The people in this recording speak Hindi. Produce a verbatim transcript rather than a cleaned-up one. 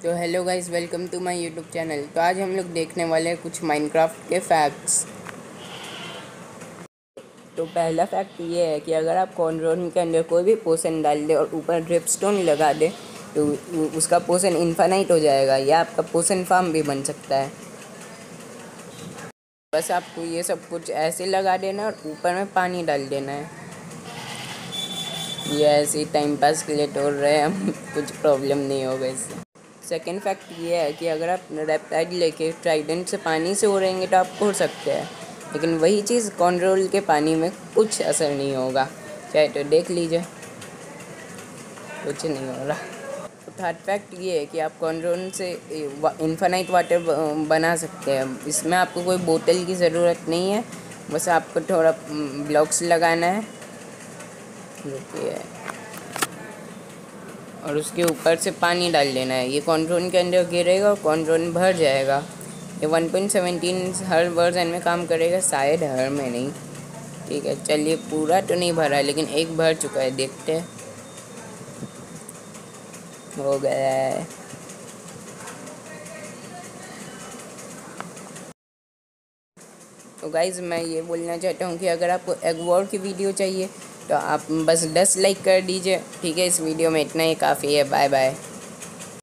तो hello guys, welcome to my YouTube channel. तो आज हम लोग देखने वाले हैं कुछ माइनक्राफ्ट के फैक्ट्स। तो पहला फैक्ट ये है कि अगर आप कॉर्नरोन के अंदर कोई भी पोशन डाल दे और ऊपर ड्रिपस्टोन लगा दे तो उसका पोशन इन्फानाइट हो जाएगा या आपका पोशन फार्म भी बन सकता है। बस आपको ये सब कुछ ऐसे लगा देना और ऊपर में पानी डाल देना है। ये ऐसे ही टाइम पास के लिए तोड़ रहे हैं हम, कुछ प्रॉब्लम नहीं होगा इससे। सेकेंड फैक्ट ये है कि अगर आप रेप्टाइड लेके ट्राइडेंट से पानी से उड़ेंगे तो आप उड़ सकते हैं, लेकिन वही चीज़ कॉर्नरोल के पानी में कुछ असर नहीं होगा। चाहे तो देख लीजिए, कुछ नहीं हो रहा। तो थर्ड फैक्ट ये है कि आप कॉर्नरोल से इन्फानाइट वाटर बना सकते हैं। इसमें आपको कोई बोतल की ज़रूरत नहीं है, बस आपको थोड़ा ब्लॉक्स लगाना है रुकिए और उसके ऊपर से पानी डाल देना है। ये कॉर्नरोन के अंदर गिरेगा और कॉर्नरोन भर जाएगा। ये वन पॉइंट सेवनटीन हर वर्जन में काम करेगा, शायद हर में नहीं। ठीक है, चलिए पूरा तो नहीं भरा लेकिन एक भर चुका है, देखते हैं। हो गया है। तो गाइज़ मैं ये बोलना चाहता हूँ कि अगर आपको एग वॉर की वीडियो चाहिए तो आप बस दस लाइक कर दीजिए। ठीक है, इस वीडियो में इतना ही काफ़ी है। Bye bye.